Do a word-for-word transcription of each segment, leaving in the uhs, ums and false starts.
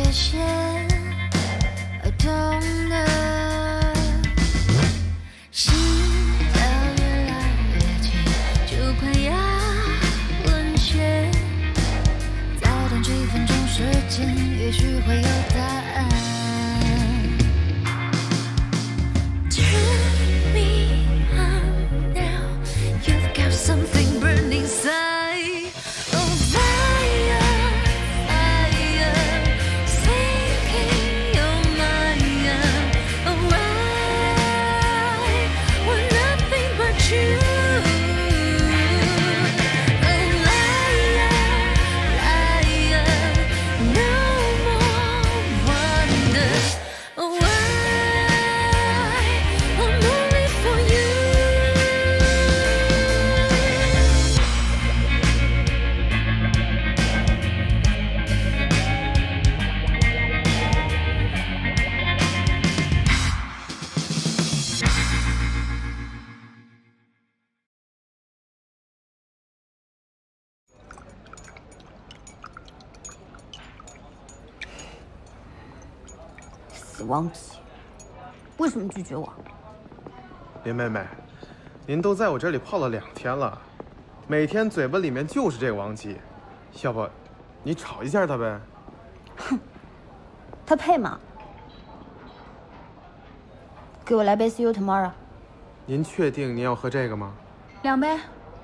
限，痛的心跳越来越近，就快要沦陷。再等几分钟时间，也许会有答案。Turn me on now, you've got something burning inside. 死亡级，为什么拒绝我？ 林妹妹，您都在我这里泡了两天了，每天嘴巴里面就是这个王姬，要不你炒一下他呗？ 哼，他配吗？给我来杯 See you tomorrow。 您确定您要喝这个吗？ 两杯。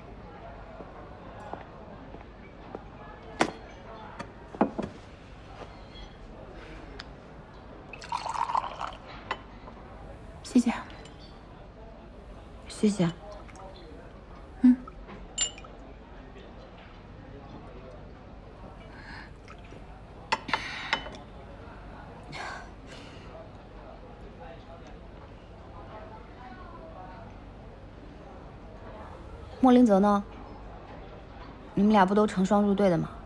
谢谢。谢谢。嗯。莫林泽呢？你们俩不都成双入对的吗？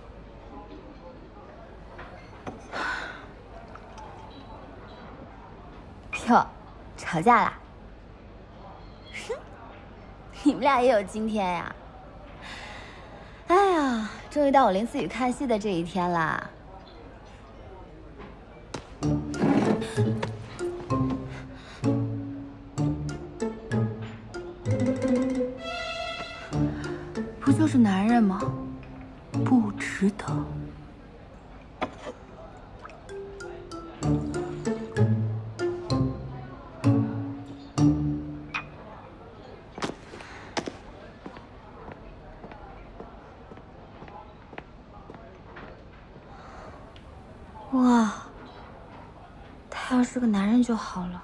哟，吵架啦？哼，你们俩也有今天呀！哎呀，终于到我林思雨看戏的这一天啦！不就是男人吗？不值得。哇，他要是个男人就好了。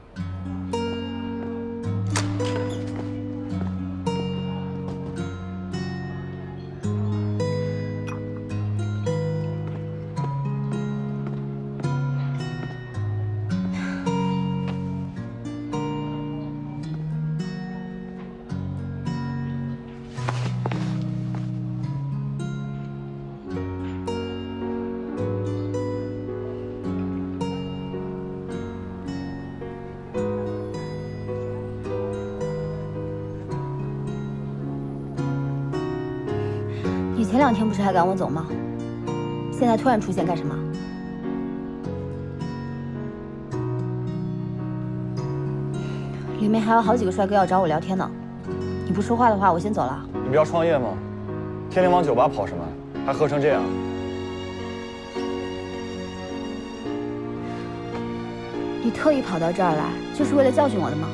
你前两天不是还赶我走吗？现在突然出现干什么？里面还有好几个帅哥要找我聊天呢。你不说话的话，我先走了。 你不要创业吗？天天往酒吧跑什么？还喝成这样？ 你特意跑到这儿来，就是为了教训我的吗？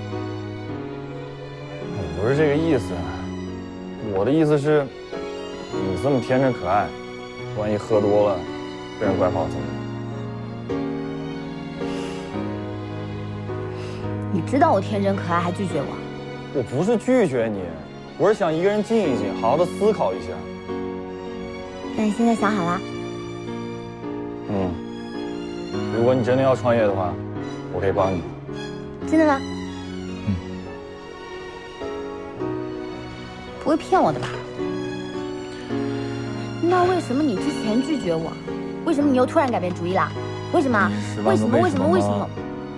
我不是这个意思，我的意思是。你这么天真可爱，万一喝多了被人拐跑怎么办？ 你知道我天真可爱还拒绝我？ 我不是拒绝你，我是想一个人静一静，好好的思考一下。 那你现在想好了？ 嗯，如果你真的要创业的话，我可以帮你。 真的吗？ 嗯。 不会骗我的吧？那为什么你之前拒绝我？为什么你又突然改变主意啦？为什么？为什么？为什么？为什么？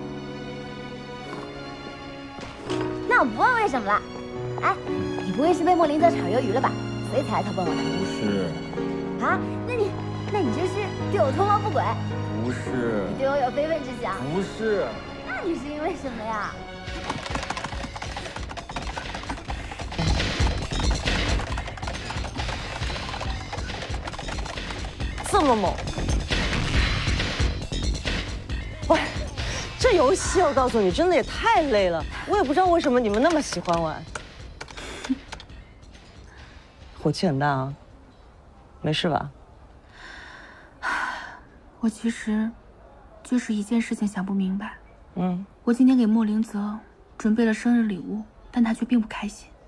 那我不问为什么了。哎，你不会是被莫林泽炒鱿鱼了吧？所以才来投奔我的？ 不是。 啊？那你，那你就是对我图谋不轨？ 不是。 你对我有非分之想？ 不是。 那你是因为什么呀？ 这么猛！喂，这游戏我告诉你，真的也太累了。我也不知道为什么你们那么喜欢玩。火气很大啊，没事吧？ 我其实就是一件事情想不明白。 嗯， 我今天给莫林泽准备了生日礼物，但他却并不开心。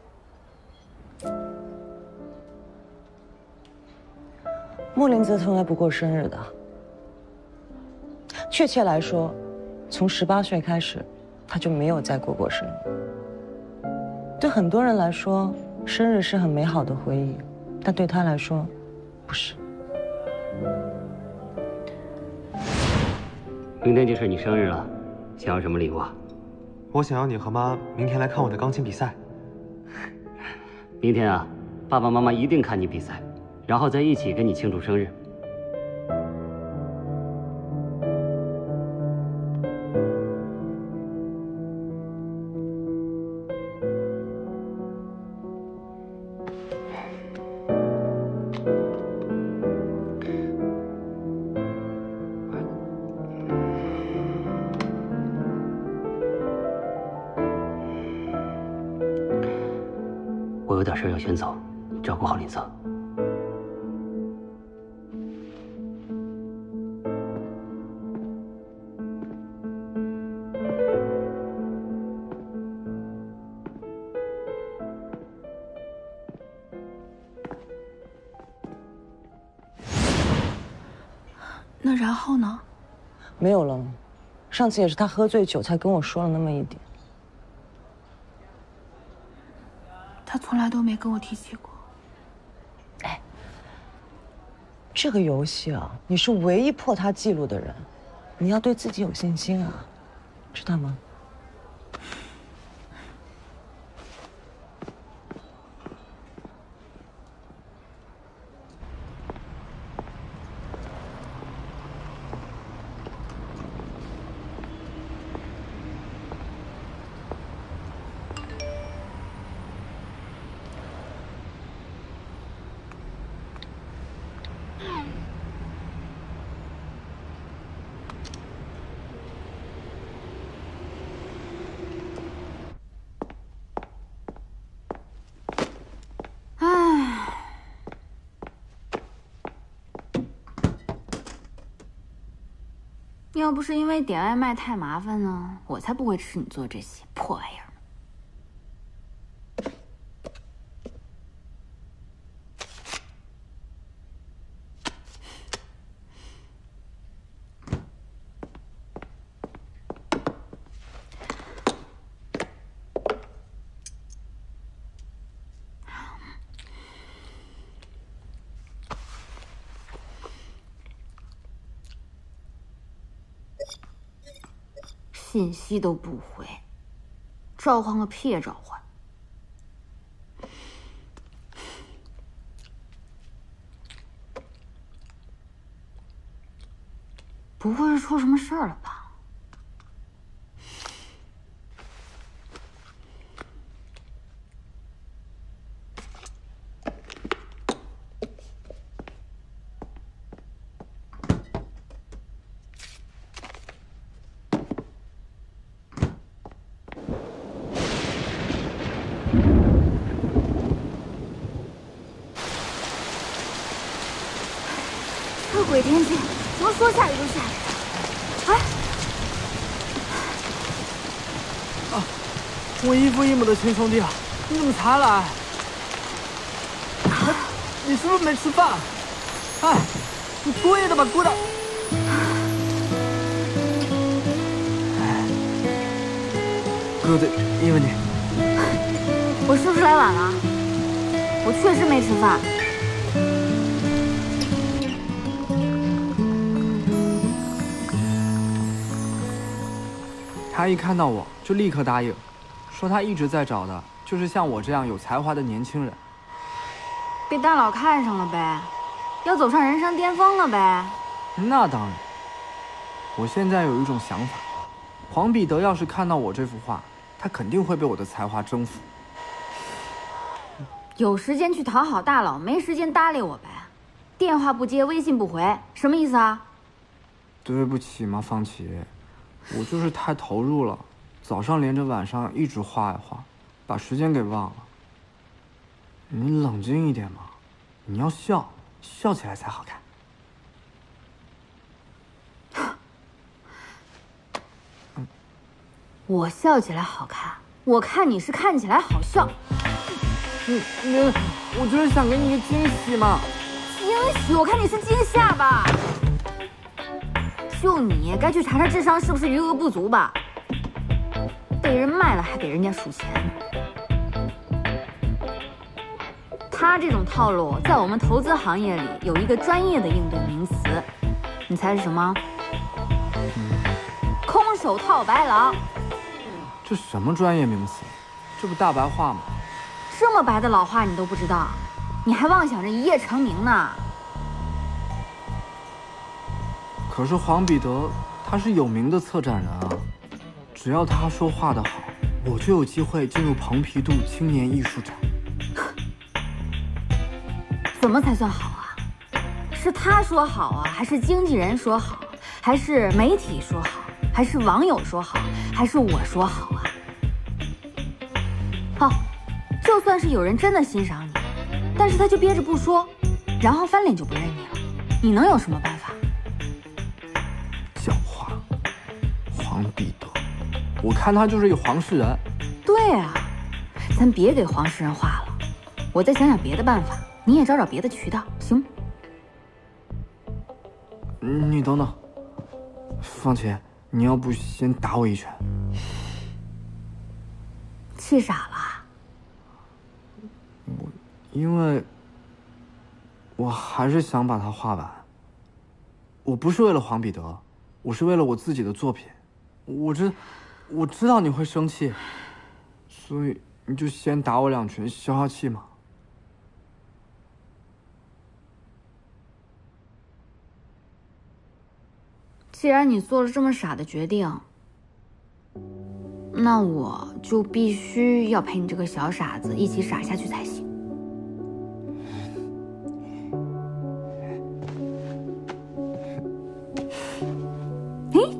莫林泽从来不过生日的。确切来说，从十八岁开始，他就没有再过过生日。对很多人来说，生日是很美好的回忆，但对他来说，不是。 明天就是你生日了，想要什么礼物啊？ 我想要你和妈明天来看我的钢琴比赛。 明天啊，爸爸妈妈一定看你比赛，然后再一起跟你庆祝生日。我有点事要先走，照顾好林泽。 那然后呢？ 没有了，上次也是他喝醉酒才跟我说了那么一点。 他从来都没跟我提起过。 哎，这个游戏啊，你是唯一破他记录的人，你要对自己有信心啊，知道吗？ 要不是因为点外卖太麻烦呢，我才不会吃你做这些破玩意儿。信息都不回，召唤个屁呀召唤！不会是出什么事儿了吧？这鬼天气，怎么说下雨就下雨？哎， 啊，我衣服一抹的亲兄弟啊，你怎么才来？哎，你是不是没吃饭？哎，你故意的吧，故意的！哎，哥的，因为你， 我是不是来晚了？我确实没吃饭。 他一看到我就立刻答应，说他一直在找的就是像我这样有才华的年轻人。 被大佬看上了呗，要走上人生巅峰了呗。 那当然。我现在有一种想法，黄彼得要是看到我这幅画，他肯定会被我的才华征服。 有时间去讨好大佬，没时间搭理我呗。电话不接，微信不回，什么意思啊？ 对不起嘛，方琦，我就是太投入了，早上连着晚上一直画呀画，把时间给忘了。你冷静一点嘛，你要笑，笑起来才好看。 我笑起来好看，我看你是看起来好笑。 你你，我就是想给你一个惊喜嘛。 惊喜？我看你是惊吓吧。就你该去查查智商是不是余额不足吧。被人卖了还给人家数钱。他这种套路在我们投资行业里有一个专业的应对名词，你猜是什么？空手套白狼。 这什么专业名词？这不大白话吗？ 这么白的老话你都不知道，你还妄想着一夜成名呢？ 可是黄彼得他是有名的策展人啊，只要他说画得好，我就有机会进入蓬皮杜青年艺术展。 怎么才算好啊？是他说好啊，还是经纪人说好，还是媒体说好，还是网友说好，还是我说好啊？好，就算是有人真的欣赏你，但是他就憋着不说，然后翻脸就不认你了，你能有什么办法？ 狡猾，黄彼得，我看他就是一黄世仁。 对啊，咱别给黄世仁画了，我再想想别的办法，你也找找别的渠道，行吗？ 你等等，方琦，你要不先打我一拳？ 气傻了？ 我因为我还是想把它画完。我不是为了黄彼得，我是为了我自己的作品。我知我知道你会生气，所以你就先打我两拳消消气嘛。 既然你做了这么傻的决定，那我就必须要陪你这个小傻子一起傻下去才行。嘿，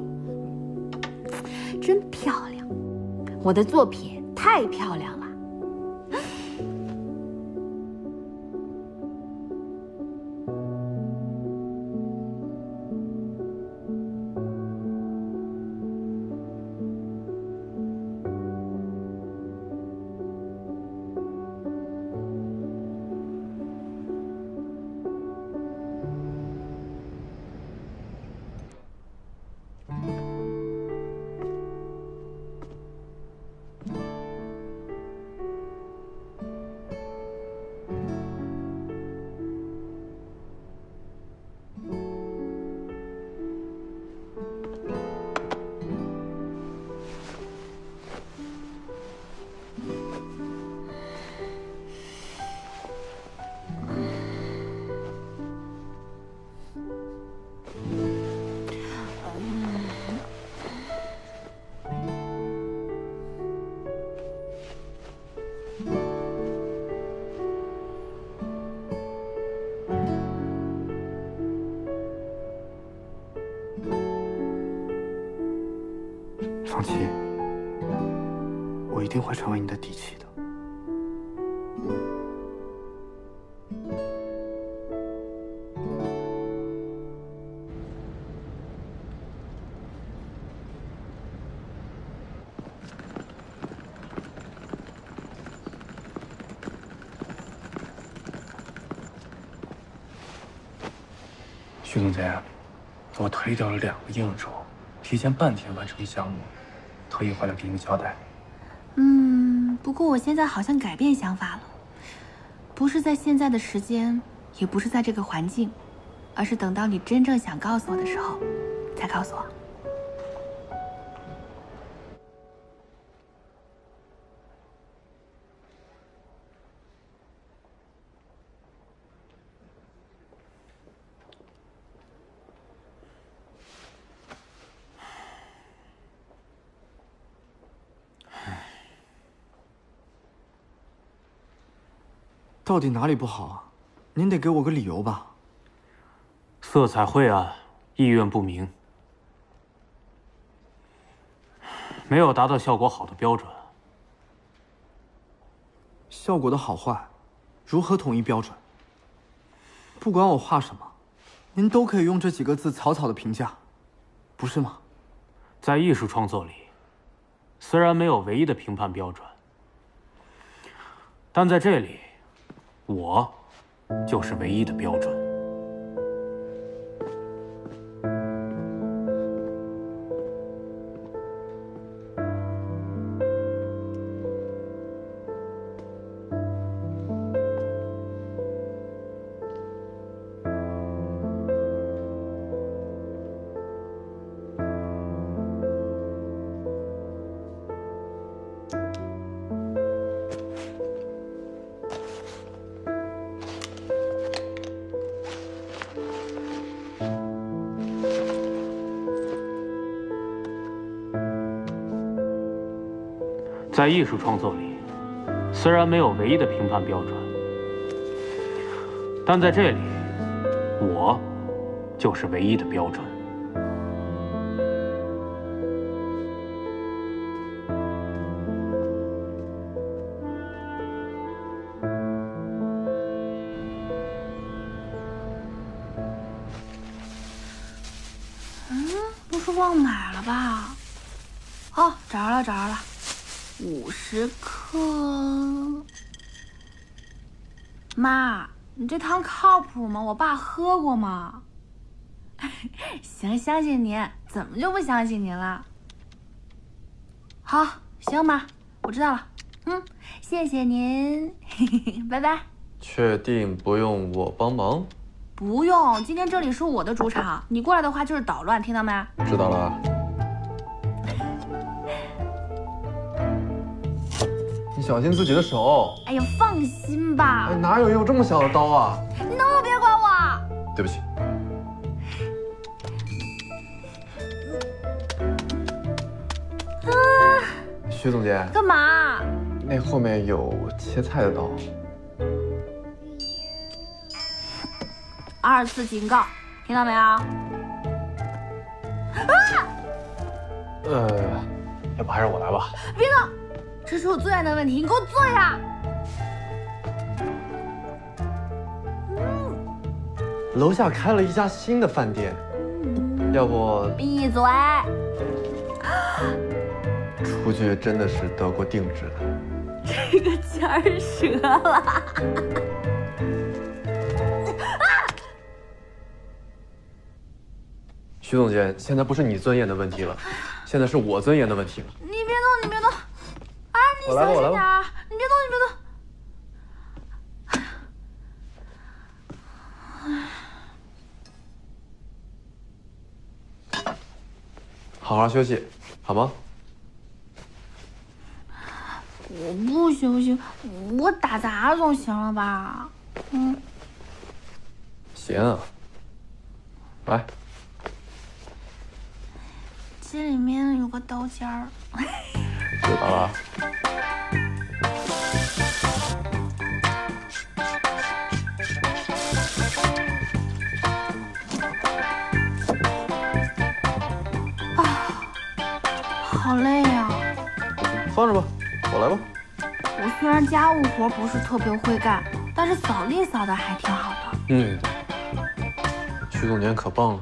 真漂亮，我的作品太漂亮了。 方琦，我一定会成为你的底气的。 徐总监，我推掉了两个应酬，提前半天完成项目，特意回来给你交代。 嗯，不过我现在好像改变想法了，不是在现在的时间，也不是在这个环境，而是等到你真正想告诉我的时候，再告诉我。 到底哪里不好啊？您得给我个理由吧。 色彩晦暗，意愿不明，没有达到效果好的标准。 效果的好坏，如何统一标准？不管我画什么，您都可以用这几个字草草的评价，不是吗？ 在艺术创作里，虽然没有唯一的评判标准，但在这里，我就是唯一的标准。在艺术创作里，虽然没有唯一的评判标准，但在这里，我就是唯一的标准。 嗯，不是忘买了吧？哦，找着了，找着了。五十克。妈，你这汤靠谱吗？我爸喝过吗？行，相信您，怎么就不相信您了？好，行妈，我知道了。嗯，谢谢您，拜拜。 确定不用我帮忙？ 不用，今天这里是我的主场，你过来的话就是捣乱，听到没？ 知道了。你小心自己的手。 哎呀，放心吧。 哎，哪有用这么小的刀啊？ 你能不能别管我？ 对不起。 啊！ 徐总监。 干嘛？ 那后面有切菜的刀。 二次警告，听到没有？啊！ 呃，要不还是我来吧。 别动！这是我最爱的问题，你给我坐下。 嗯。楼下开了一家新的饭店，嗯、要不…… 闭嘴！ 出去真的是得过定制的。 这个尖儿折了。 徐总监，现在不是你尊严的问题了，现在是我尊严的问题了。 你别动，你别动！哎，你小心点啊！你别动，你别动！ 好好休息，好吗？ 我不休息，我打杂总行了吧？嗯。 行啊。来。 这里面有个刀尖儿。 知道了。 啊，好累呀！ 放着吧，我来吧。 我虽然家务活不是特别会干，但是扫地扫的还挺好的。 嗯，徐总监可棒了。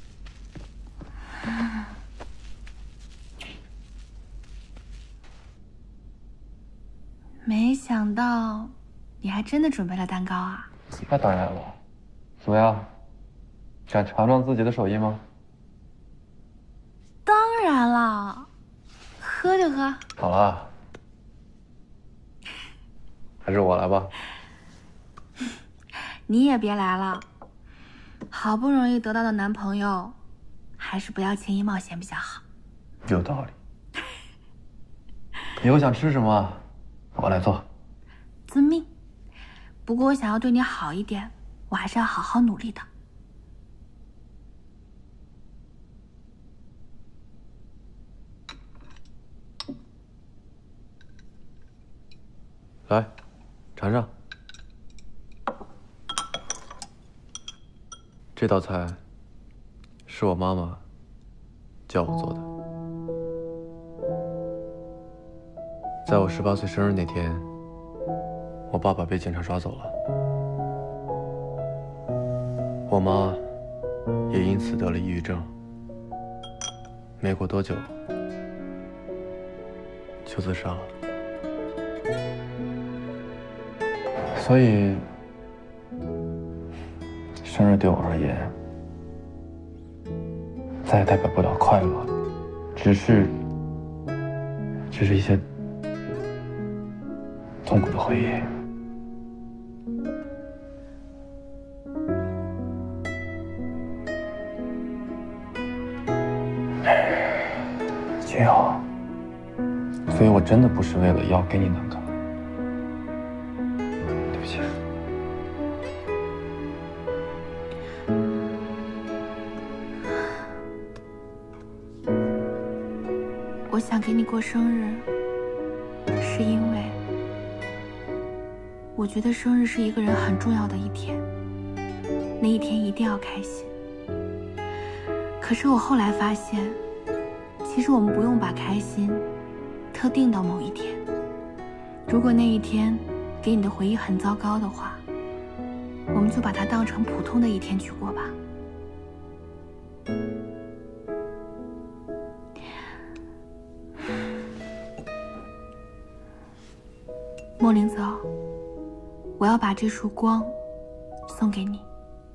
没想到，你还真的准备了蛋糕啊！ 那当然了，怎么样，想尝尝自己的手艺吗？ 当然了，喝就喝。 好了，还是我来吧。 你也别来了，好不容易得到的男朋友，还是不要轻易冒险比较好。 有道理。以后想吃什么？我来做， 遵命。不过我想要对你好一点，我还是要好好努力的。 来，尝尝。 这道菜是我妈妈叫我做的。在我十八岁生日那天，我爸爸被警察抓走了，我妈也因此得了抑郁症。没过多久就自杀了。所以，生日对我而言，再也代表不了快乐，只是，只是一些痛苦的回忆。秦瑶，所以我真的不是为了要给你难堪，对不起。 我想给你过生日，是因为我觉得生日是一个人很重要的一天，那一天一定要开心。可是我后来发现，其实我们不用把开心特定到某一天。如果那一天给你的回忆很糟糕的话，我们就把它当成普通的一天去过吧。莫林泽，我要把这束光送给你，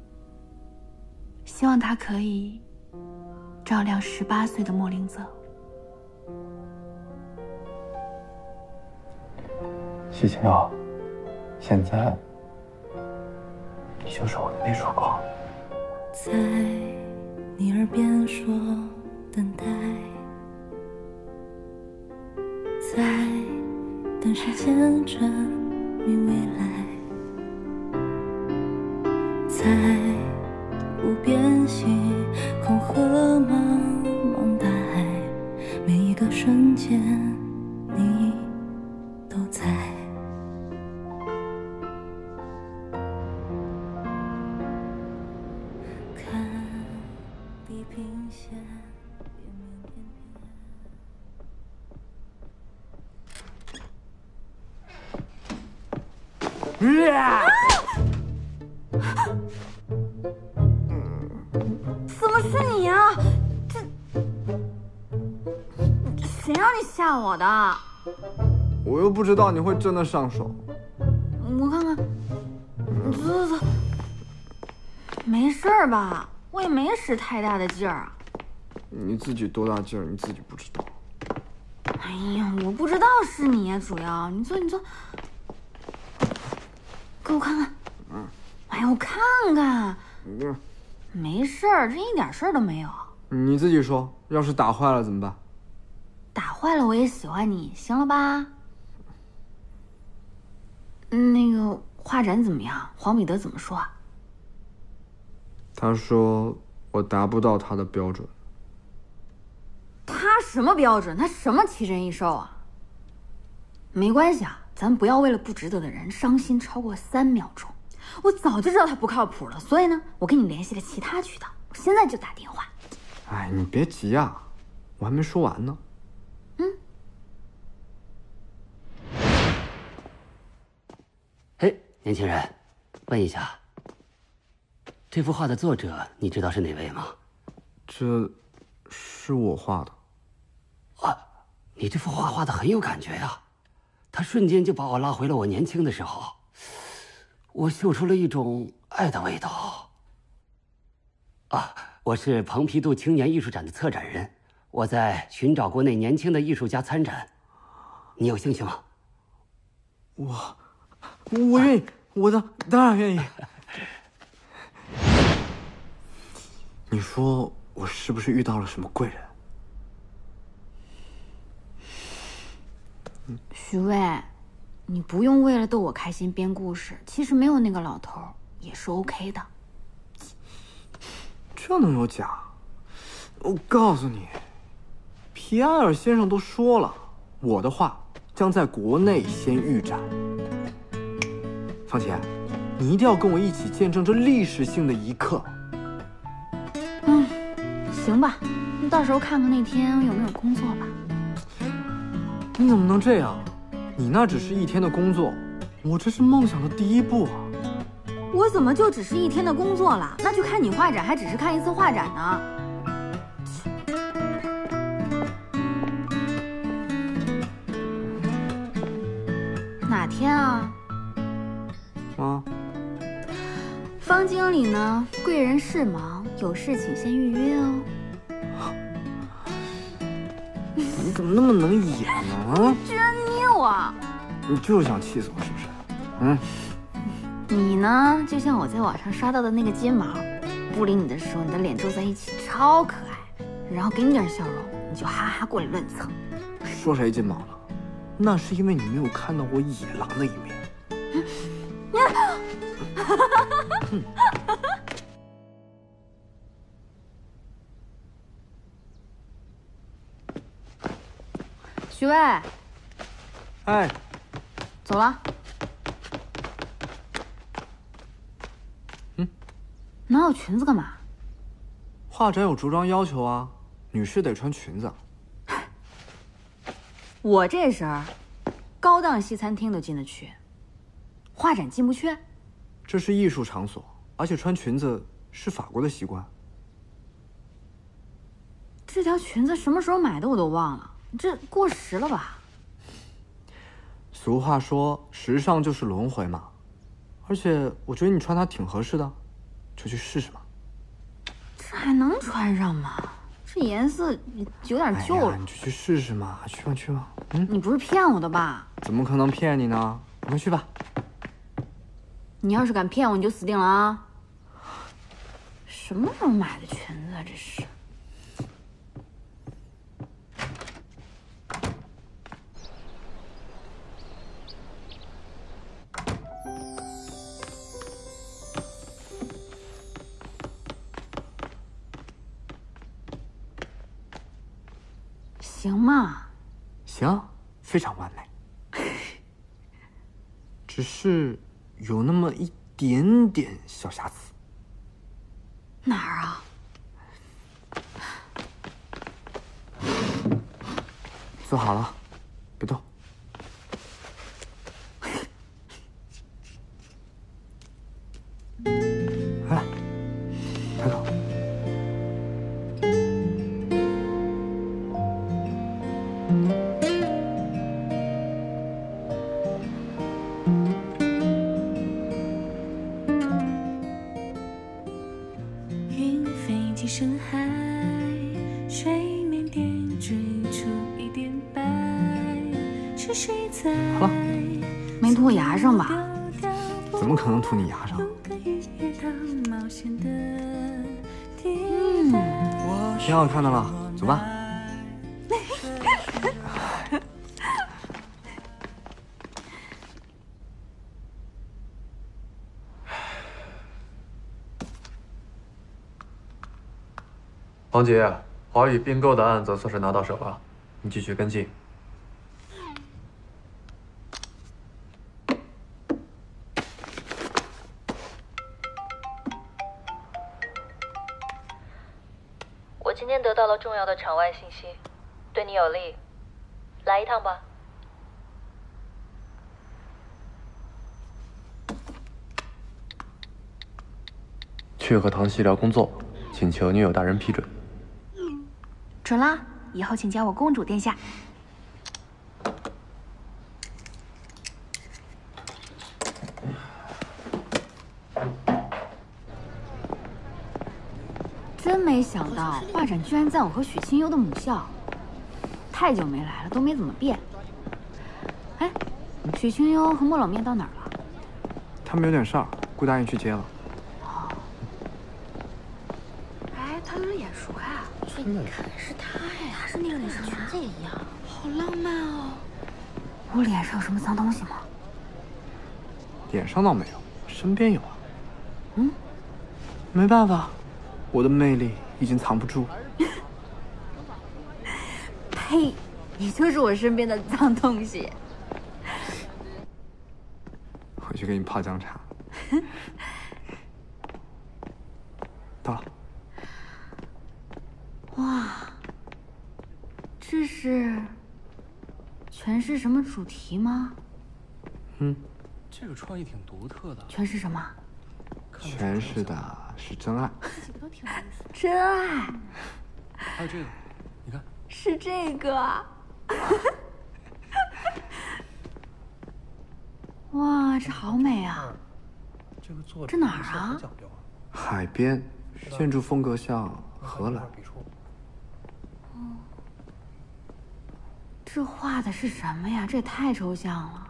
希望它可以照亮十八岁的莫林泽。 谢谢啊，现在你就是我的那束光。 在你耳边说等待，在等时间证明未来，在无边星空和茫茫大海，每一个瞬间你都在。看地平线边边边边。 啊！怎么是你啊？这谁让你吓我的？ 我又不知道你会真的上手。 我看看，走走走，没事吧？我也没使太大的劲儿啊。 你自己多大劲儿，你自己不知道。 哎呀，我不知道是你呀，主要你坐，你坐，给我看看。嗯。哎呀，我看看。嗯。没事儿，这一点事儿都没有。 你自己说，要是打坏了怎么办？ 打坏了我也喜欢你，行了吧？那个画展怎么样？黄彼得怎么说啊？ 他说我达不到他的标准。 他什么标准？他什么奇珍异兽啊？没关系啊，咱不要为了不值得的人伤心超过三秒钟。我早就知道他不靠谱了，所以呢，我给你联系了其他渠道，我现在就打电话。 哎，你别急啊，我还没说完呢。 嗯。 嘿，年轻人，问一下，这幅画的作者你知道是哪位吗？ 这，是我画的。 啊，你这幅画画的很有感觉呀，它瞬间就把我拉回了我年轻的时候。我嗅出了一种爱的味道。啊，我是蓬皮杜青年艺术展的策展人，我在寻找国内年轻的艺术家参展，你有兴趣吗？ 我，我愿意，我的当然愿意。你说我是不是遇到了什么贵人？ 徐巍。你不用为了逗我开心编故事，其实没有那个老头也是 OK 的。 这能有假？我告诉你，皮埃尔先生都说了，我的画将在国内先预展。方琦，你一定要跟我一起见证这历史性的一刻。 行吧，你到时候看看那天有没有工作吧。 你怎么能这样？你那只是一天的工作，我这是梦想的第一步啊！ 我怎么就只是一天的工作了？那去看你画展还只是看一次画展呢。哪天啊？ 啊？ 方经理呢？贵人事忙，有事请先预约哦。 你怎么那么能演呢？啊！ 居然捏我！ 你就是想气死我是不是？嗯。 你呢，就像我在网上刷到的那个金毛，不理你的时候，你的脸皱在一起，超可爱。然后给你点笑容，你就哈哈过来乱蹭。 说谁金毛了？那是因为你没有看到我野狼的一面。嗯许巍， 哎， 走了。 嗯， 拿我裙子干嘛？ 画展有着装要求啊，女士得穿裙子。 我这身儿，高档西餐厅都进得去，画展进不去？ 这是艺术场所，而且穿裙子是法国的习惯。 这条裙子什么时候买的我都忘了，这过时了吧？ 俗话说，时尚就是轮回嘛。而且我觉得你穿它挺合适的，就去试试嘛。 这还能穿上吗？这颜色有点旧了。 哎呀，你就去试试嘛，去吧去吧。嗯， 你不是骗我的吧？ 怎么可能骗你呢？我们去吧。 你要是敢骗我，你就死定了啊！什么时候买的裙子啊？这是。行吗？ 行，非常完美。只是有那么一点点小瑕疵。 哪儿啊？ 坐好了，别动。来，抬头。 云飞进深海，水面点缀出一点白，是谁在？ 好了， 没涂我牙上吧？ 怎么可能涂你牙上？ 嗯， 挺好看的了，走吧。 黄杰，华宇并购的案子算是拿到手了，你继续跟进。 我今天得到了重要的场外信息，对你有利，来一趟吧。 去和唐熙聊工作，请求女友大人批准。 准啦，以后请叫我公主殿下。真没想到，画展居然在我和许清幽的母校。太久没来了，都没怎么变。哎，许清幽和莫冷面到哪儿了？ 他们有点事儿，顾大爷去接了。 哎，他有点眼熟呀。这你看，是他呀，他是那个脸上裙子也一样，好浪漫哦。我脸上有什么脏东西吗？ 脸上倒没有，身边有啊。 嗯， 没办法，我的魅力已经藏不住。 呸！你就是我身边的脏东西。 回去给你泡姜茶。到了。 这是诠释什么主题吗？ 嗯， 这个创意挺独特的。 诠释什么？ 诠释的是真爱。 这几个都挺有意思。真爱。 还有这个，你看。 是这个。哇，这好美啊！ 这个做这哪儿啊？ 海边，建筑风格像荷兰。 哦，这画的是什么呀？这也太抽象了。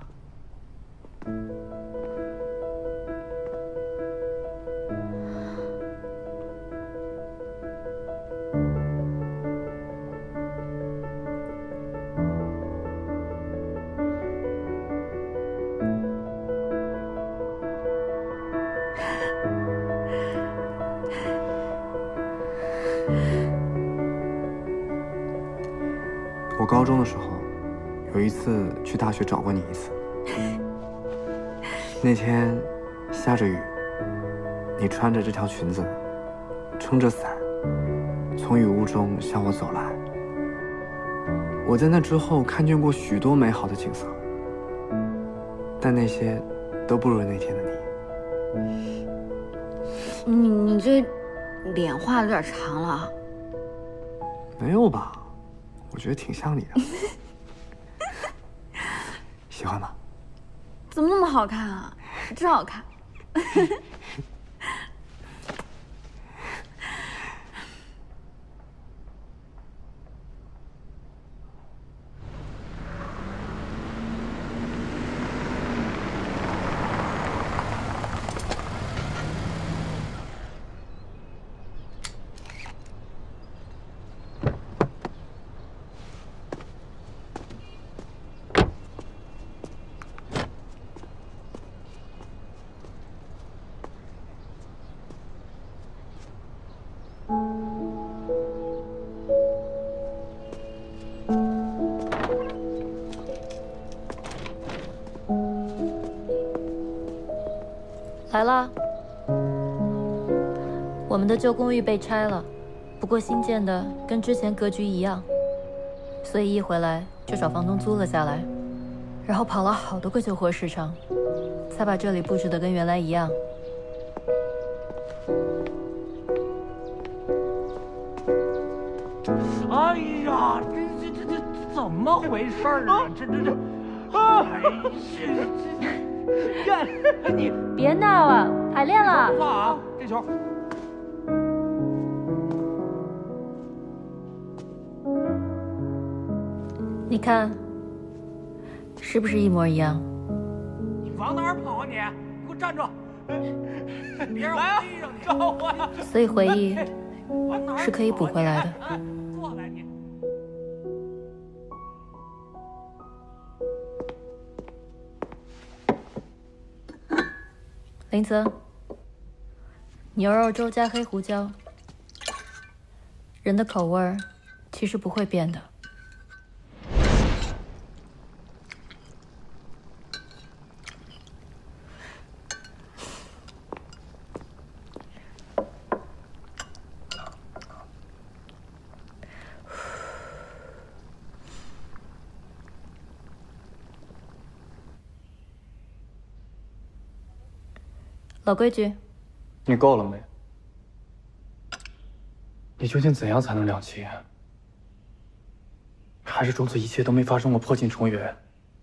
我高中的时候，有一次去大学找过你一次。那天下着雨，你穿着这条裙子，撑着伞，从雨雾中向我走来。我在那之后看见过许多美好的景色，但那些都不如那天的你。你你这脸画的有点长了啊。 没有吧？我觉得挺像你的。喜欢吗？ 怎么那么好看啊？真好看。 来了，我们的旧公寓被拆了，不过新建的跟之前格局一样，所以一回来就找房东租了下来，然后跑了好多个旧货市场，才把这里布置的跟原来一样。 哎呀，这这这这怎么回事啊？这这这，哎呀，这你别闹了，排练了。 画啊，这球。 你看，是不是一模一样？ 你往哪儿跑啊你？你给我站住！别让我踢上你！招我！ 所以回忆是可以补回来的。 过来你！ 林泽，牛肉粥加黑胡椒，人的口味儿其实不会变的。老规矩， 你够了没？你究竟怎样才能两清？还是装作一切都没发生过，破镜重圆？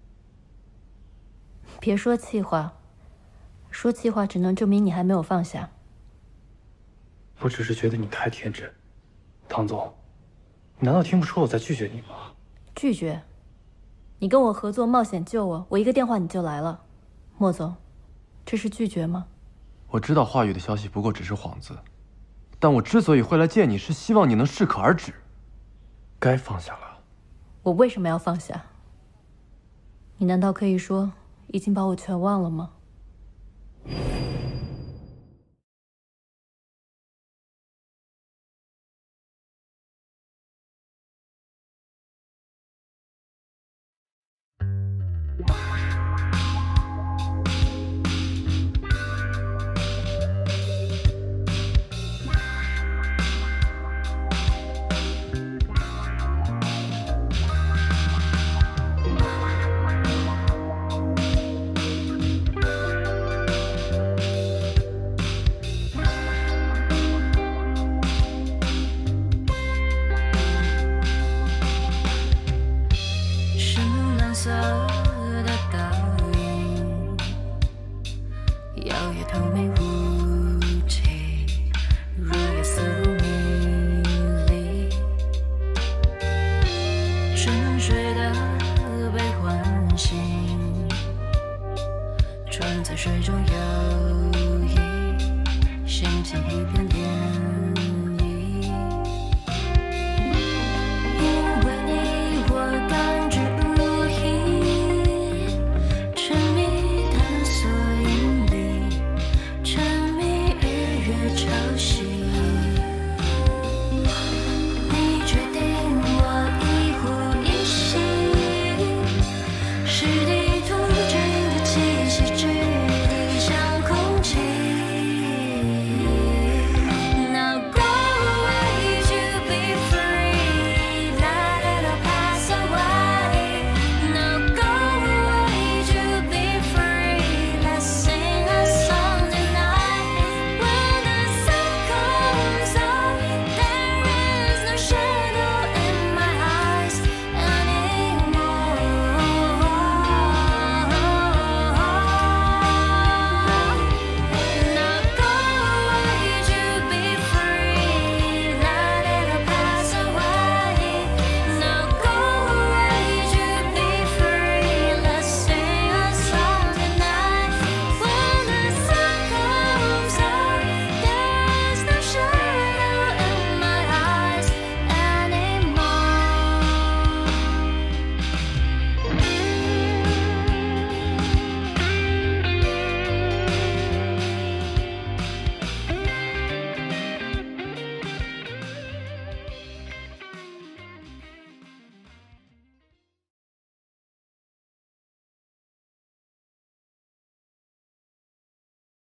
别说气话，说气话只能证明你还没有放下。 我只是觉得你太天真，唐总，你难道听不出我在拒绝你吗？ 拒绝？你跟我合作冒险救我，我一个电话你就来了，莫总，这是拒绝吗？ 我知道华宇的消息不过只是幌子，但我之所以会来见你，是希望你能适可而止。 该放下了。 我为什么要放下？你难道可以说已经把我全忘了吗？ 沉睡的被唤醒，船在水中游移，心情一点